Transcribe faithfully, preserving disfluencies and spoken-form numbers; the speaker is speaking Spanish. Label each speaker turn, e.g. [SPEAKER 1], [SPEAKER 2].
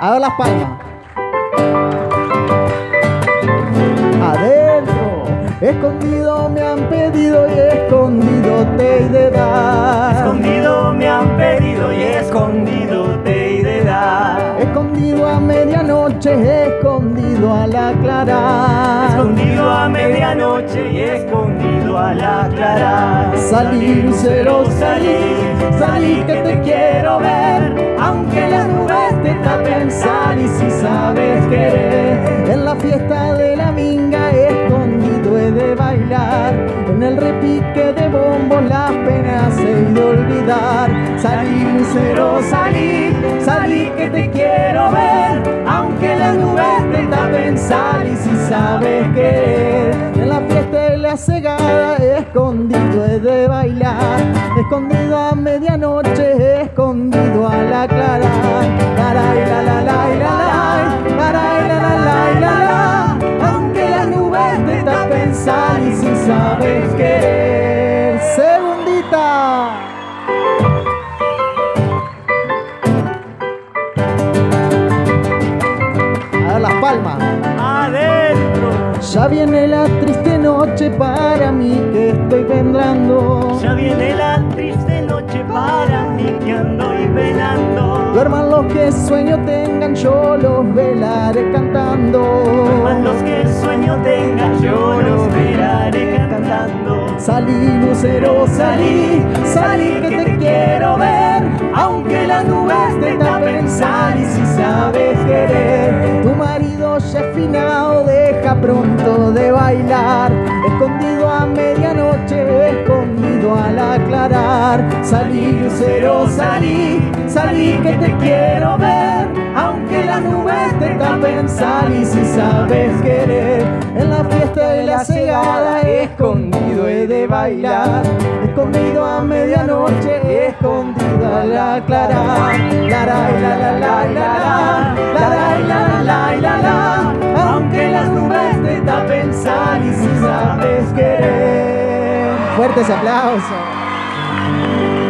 [SPEAKER 1] A ver las palmas. Adentro, escondido me han pedido y escondido te he de dar.
[SPEAKER 2] Escondido me han pedido y escondido te he de dar.
[SPEAKER 1] Escondido a medianoche, escondido al aclarar.
[SPEAKER 2] Escondido a medianoche y escondido al aclarar.
[SPEAKER 1] Salí, lucero, salí, salí que te quiero ver. Aunque las nubes te tapen, salí si sabes querer. En la fiesta de la minga, escondido he de bailar. En el repique de bombos las penas he de olvidar. Salí, lucero, salí, salí que te quiero ver. Aunque las nubes te tapen, salí si sabes querer. En la fiesta de la cegada, escondido he de bailar. Escondido a medianoche, escondido al aclarar. La la la la la la la la la la la la. Aunque las nubes te tapen, salí si sabes querer. Segundita. A ver las palmas.
[SPEAKER 2] Adentro.
[SPEAKER 1] Ya viene la triste noche para mí que estoy vendrando.
[SPEAKER 2] Ya viene la triste noche para mí que ando y velando.
[SPEAKER 1] Duerman los que sueño tengan, yo los velaré cantando.
[SPEAKER 2] Duerman los que sueño tengan, yo los velaré cantando.
[SPEAKER 1] Salí, lucero, salí, salí que te quiero ver. Aunque las nubes te tapen, salí si sabes querer. Tu marido ya es finado, deja pronto de bailar. Escondido a medianoche, escondido al aclarar. Salí, lucero, salí, salí que te quiero ver. Aunque las nubes te tapen, salí si sabes querer. En la fiesta de la cegada, escondido he de bailar. Escondido a medianoche, escondido al aclarar. La la la la la la la la la la la la. Aunque las nubes te tapen, salí si sabes querer. Fuertes aplausos.